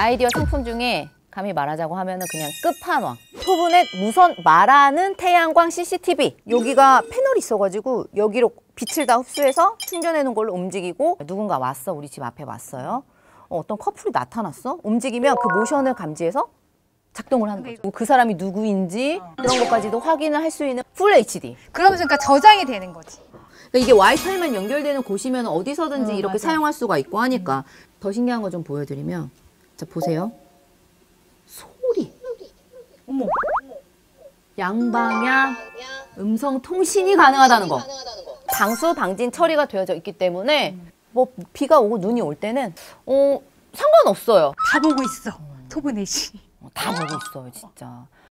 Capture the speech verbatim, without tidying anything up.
아이디어 상품 중에 감히 말하자고 하면은 그냥 끝판왕. 토브넷 무선 말하는 태양광 씨씨티비. 여기가 패널이 있어가지고 여기로 빛을 다 흡수해서 충전해 놓은 걸로 움직이고, 누군가 왔어. 우리 집 앞에 왔어요. 어, 어떤 커플이 나타났어. 움직이면 그 모션을 감지해서 작동을 하는 거죠. 그 사람이 누구인지 그런 것까지도 확인을 할 수 있는 풀 에이치디. 그러면서 그러니까 저장이 되는 거지. 그러니까 이게 와이파이만 연결되는 곳이면 어디서든지 어, 이렇게 맞아. 사용할 수가 있고 하니까. 더 신기한 거 좀 보여드리면, 자 보세요. 소리. 어머. 양방향 음성 통신이 가능하다는 거. 방수 방진 처리가 되어져 있기 때문에 뭐 비가 오고 눈이 올 때는 어 상관없어요. 다 보고 있어. 토브넷이. 다 보고 있어요, 진짜.